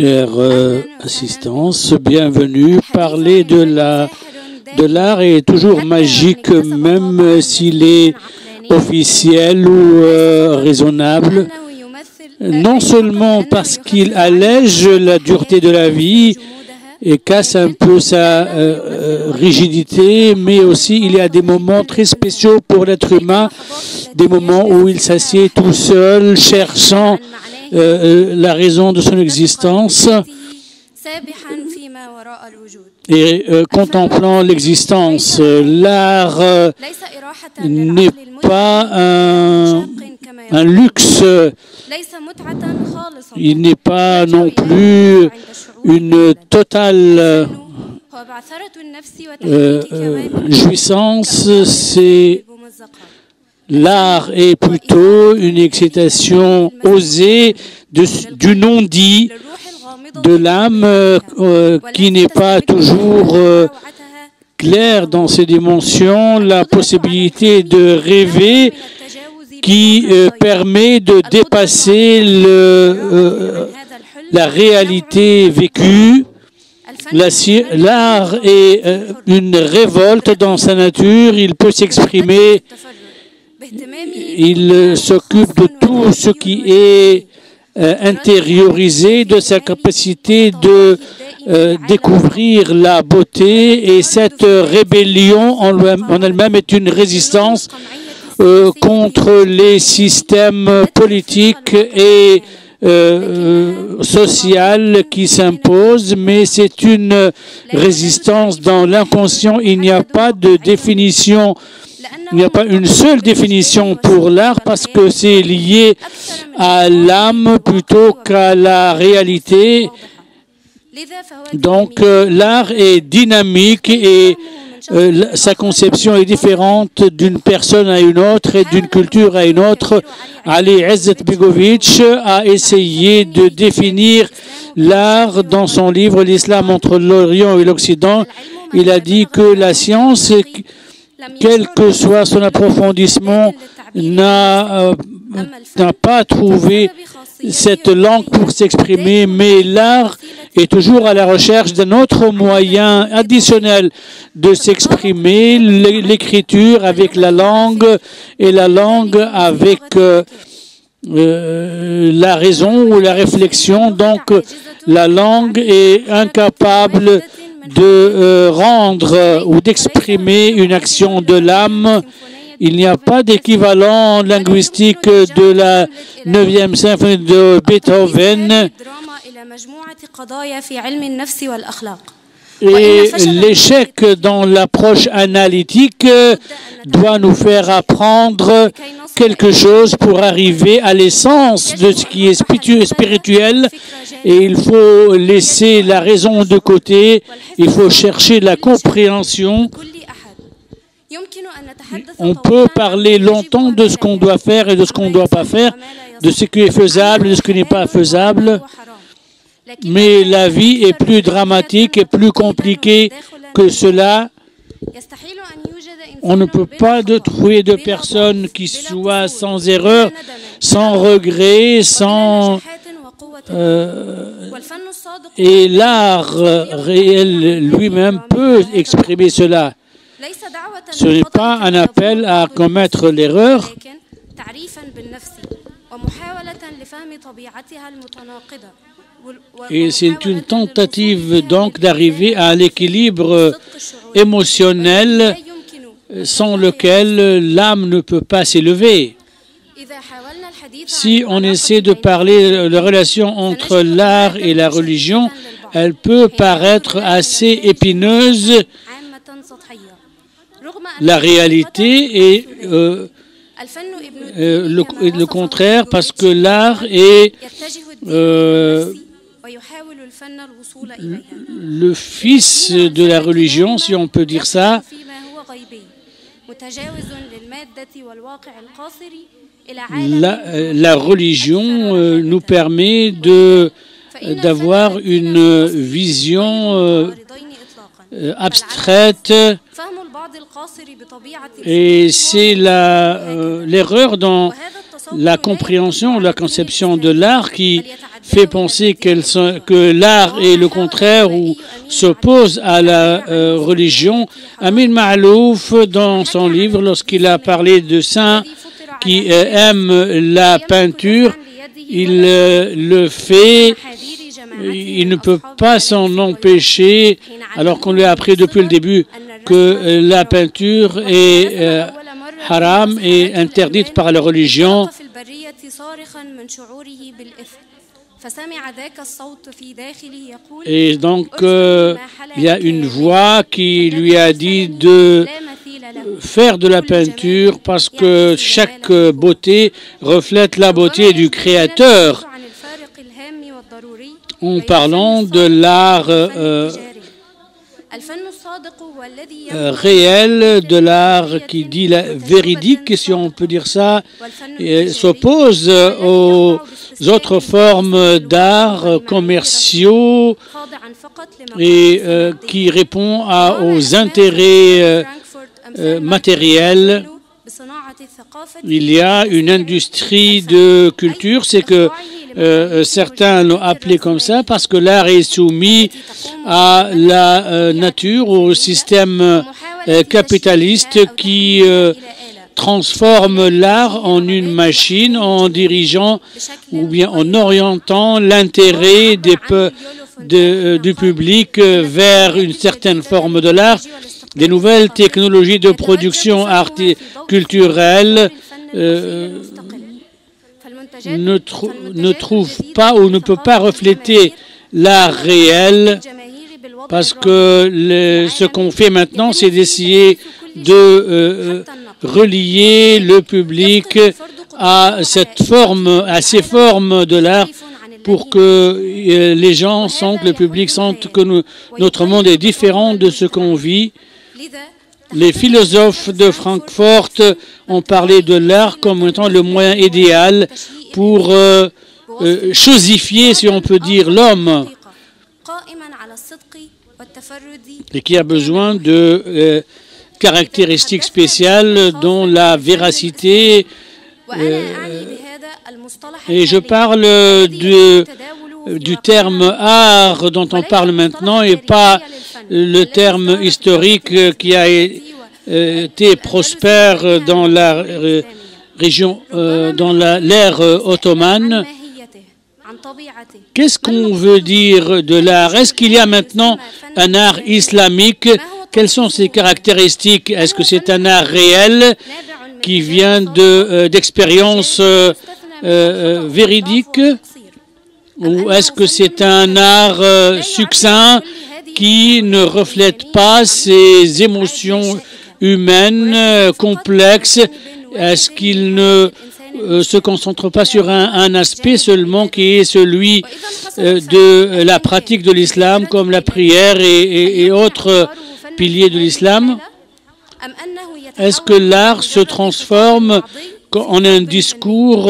Chère assistance, bienvenue. Parler de l'art est toujours magique, même s'il est officiel ou raisonnable. Non seulement parce qu'il allège la dureté de la vie et casse un peu sa rigidité, mais aussi il y a des moments très spéciaux pour l'être humain, des moments où il s'assied tout seul, cherchant la raison de son existence et contemplant l'existence. L'art n'est pas un luxe, il n'est pas non plus une totale jouissance. L'art est plutôt une excitation osée du non-dit, de l'âme qui n'est pas toujours claire dans ses dimensions, la possibilité de rêver qui permet de dépasser la réalité vécue. L'art est une révolte dans sa nature, il peut s'exprimer, il s'occupe de tout ce qui est intériorisé, de sa capacité de découvrir la beauté, et cette rébellion en elle-même est une résistance contre les systèmes politiques et sociales qui s'imposent, mais c'est une résistance dans l'inconscient. Il n'y a pas de définition, il n'y a pas une seule définition pour l'art parce que c'est lié à l'âme plutôt qu'à la réalité. Donc l'art est dynamique et sa conception est différente d'une personne à une autre et d'une culture à une autre. Ali Izzatbegovic a essayé de définir l'art dans son livre « L'islam entre l'Orient et l'Occident ». Il a dit que la science, quel que soit son approfondissement, n'a pas trouvé cette langue pour s'exprimer, mais l'art est toujours à la recherche d'un autre moyen additionnel de s'exprimer, l'écriture avec la langue et la langue avec la raison ou la réflexion. Donc la langue est incapable de rendre ou d'exprimer une action de l'âme. Il n'y a pas d'équivalent linguistique de la 9e symphonie de Beethoven. Et l'échec dans l'approche analytique doit nous faire apprendre quelque chose pour arriver à l'essence de ce qui est spirituel. Et il faut laisser la raison de côté, il faut chercher la compréhension. On peut parler longtemps de ce qu'on doit faire et de ce qu'on ne doit pas faire, de ce qui est faisable et de ce qui n'est pas faisable. Mais la vie est plus dramatique et plus compliquée que cela. On ne peut pas trouver de personnes qui soient sans erreur, sans regret, sans... et l'art réel lui-même peut exprimer cela. Ce n'est pas un appel à commettre l'erreur, et c'est une tentative donc d'arriver à l'équilibre émotionnel sans lequel l'âme ne peut pas s'élever. Si on essaie de parler de la relation entre l'art et la religion, elle peut paraître assez épineuse. La réalité est le contraire, parce que l'art est le fils de la religion, si on peut dire ça. La religion nous permet d'avoir une vision abstraite, et c'est l'erreur dans la compréhension, la conception de l'art qui fait penser que l'art est le contraire ou s'oppose à la religion. Amin Maalouf, dans son livre, lorsqu'il a parlé de saints qui aiment la peinture, il le fait, il ne peut pas s'en empêcher, alors qu'on lui a appris depuis le début que la peinture est haram et interdite par la religion. Et donc, il y a une voix qui lui a dit de faire de la peinture parce que chaque beauté reflète la beauté du Créateur. En parlant de l'art réel, de l'art qui dit la véridique, si on peut dire ça, s'oppose aux autres formes d'art commerciaux et qui répond aux intérêts matériels. Il y a une industrie de culture, c'est que certains l'ont appelé comme ça parce que l'art est soumis à la nature, au système capitaliste qui transforme l'art en une machine en dirigeant ou bien en orientant l'intérêt du public vers une certaine forme de l'art. Des nouvelles technologies de production culturelle ne trouvent pas ou ne peut pas refléter l'art réel parce que ce qu'on fait maintenant, c'est d'essayer de relier le public à ces formes de l'art pour que les gens sentent, le public sente que notre monde est différent de ce qu'on vit. Les philosophes de Francfort ont parlé de l'art comme étant le moyen idéal pour chosifier, si on peut dire, l'homme, et qui a besoin de caractéristiques spéciales dont la véracité. Et je parle du terme art dont on parle maintenant et pas le terme historique qui a été prospère dans la région, dans l'ère ottomane. Qu'est-ce qu'on veut dire de l'art? Est-ce qu'il y a maintenant un art islamique? Quelles sont ses caractéristiques? Est-ce que c'est un art réel qui vient d'expériences véridiques? Ou est-ce que c'est un art succinct qui ne reflète pas ces émotions humaines complexes? Est-ce qu'il ne se concentre pas sur un aspect seulement qui est celui de la pratique de l'islam, comme la prière et autres piliers de l'islam? Est-ce que l'art se transforme en un discours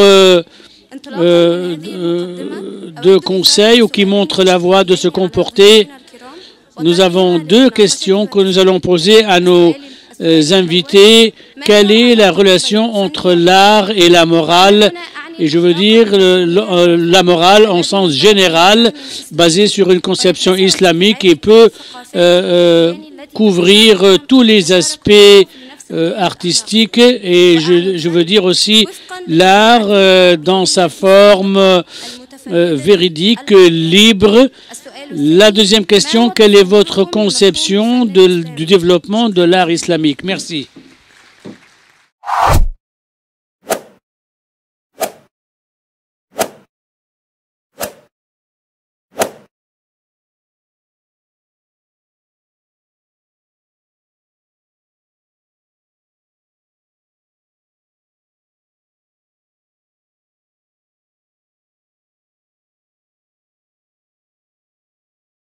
de conseil ou qui montre la voie de se comporter? Nous avons deux questions que nous allons poser à nos invités. Quelle est la relation entre l'art et la morale? Et je veux dire la morale en sens général, basée sur une conception islamique et peut couvrir tous les aspects artistiques. Et je veux dire aussi l'art dans sa forme véridique, libre. La deuxième question, quelle est votre conception du développement de l'art islamique? Merci.